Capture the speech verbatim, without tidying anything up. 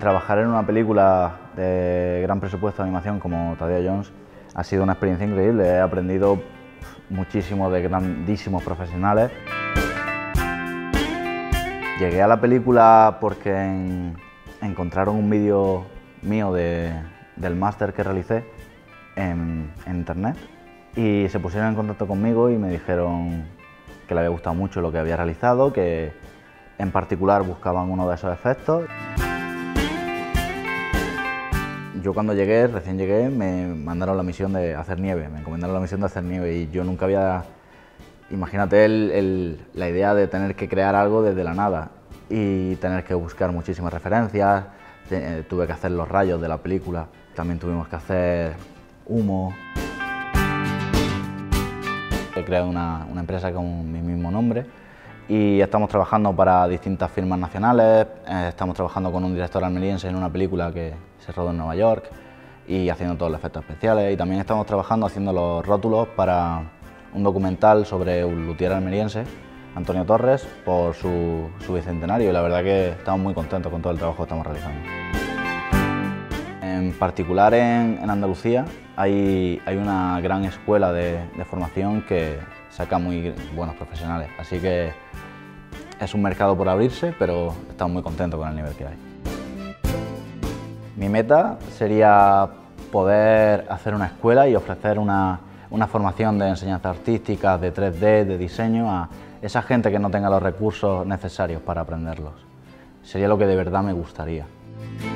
Trabajar en una película de gran presupuesto de animación como Tadeo Jones ha sido una experiencia increíble. He aprendido muchísimo de grandísimos profesionales. Llegué a la película porque en, encontraron un vídeo mío de, del máster que realicé en, en internet y se pusieron en contacto conmigo y me dijeron que le había gustado mucho lo que había realizado, que en particular buscaban uno de esos efectos. Yo cuando llegué, recién llegué, me mandaron la misión de hacer nieve, me encomendaron la misión de hacer nieve y yo nunca había... Imagínate el, el, la idea de tener que crear algo desde la nada y tener que buscar muchísimas referencias, te, tuve que hacer los rayos de la película, también tuvimos que hacer humo. He creado una, una empresa con mi mismo nombre y estamos trabajando para distintas firmas nacionales, eh, estamos trabajando con un director almeriense en una película que se rodó en Nueva York y haciendo todos los efectos especiales, y también estamos trabajando haciendo los rótulos para un documental sobre un luthier almeriense, Antonio Torres, por su, su bicentenario, y la verdad que estamos muy contentos con todo el trabajo que estamos realizando. En particular en, en Andalucía hay, hay una gran escuela de, de formación que saca muy buenos profesionales, así que es un mercado por abrirse, pero estamos muy contentos con el nivel que hay. Mi meta sería poder hacer una escuela y ofrecer una, una formación de enseñanza artística, de tres D, de diseño, a esa gente que no tenga los recursos necesarios para aprenderlos. Sería lo que de verdad me gustaría.